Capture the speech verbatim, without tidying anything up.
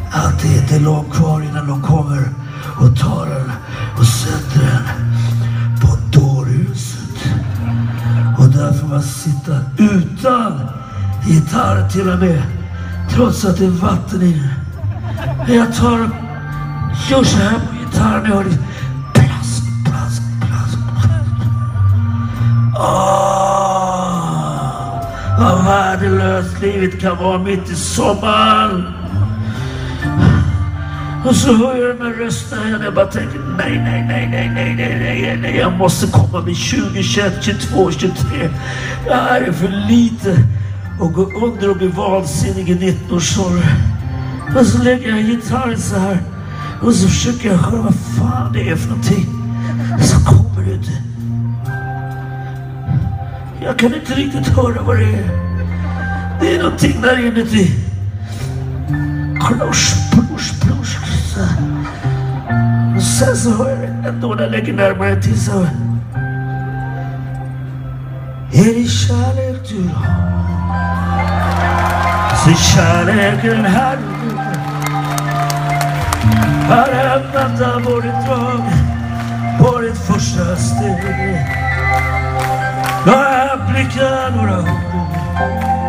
att det inte är långt kvar innan de kommer och tar den och sätter den på dårhuset. Och där får man sitta utan gitarr till och med, trots att det är vatten i den. Jag tar och gör så här på gitarren och hör det plask, plask, plask. Åh, vad värdelöst livet kan vara mitt i sommaren. Och så hör jag de här rösterna igen. Jag bara tänker nej, nej, nej, nej, nej, nej, nej, nej. Jag måste komma med tjugo, tjugoett, tjugotvå, tjugotre. Det här är för lite. Och gå under och bli vansinnig i nitton-årsåldern. Och så lägger jag gitarren så här. Och så försöker jag höra vad fan det är för någonting. Så kommer det inte. Jag kan inte riktigt höra vad det är. Det är någonting där inuti. Klosch, plosch, plosch. Och sen så hör jag ändå när jag lägger närmare till så. Är det kärlek du har? Så kärleken här har öppnat av vårt drag på ditt första steg. Då jag blickar några ord